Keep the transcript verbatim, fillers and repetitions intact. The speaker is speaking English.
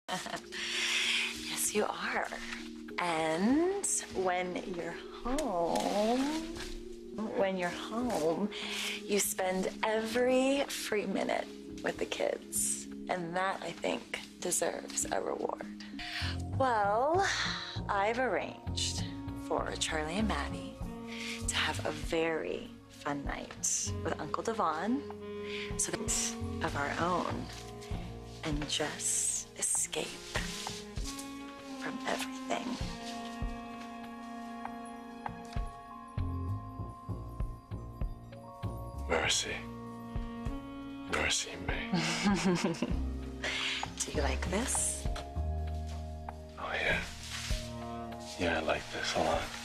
Yes, you are. And when you're home, when you're home, you spend every free minute with the kids. And that, I think, deserves a reward. Well, I've arranged for Charlie and Maddie to have a very fun night with Uncle Devon, so that of our own, and just escape from everything. Mercy. Mercy me. Do you like this? Oh, yeah. Yeah, I like this a lot.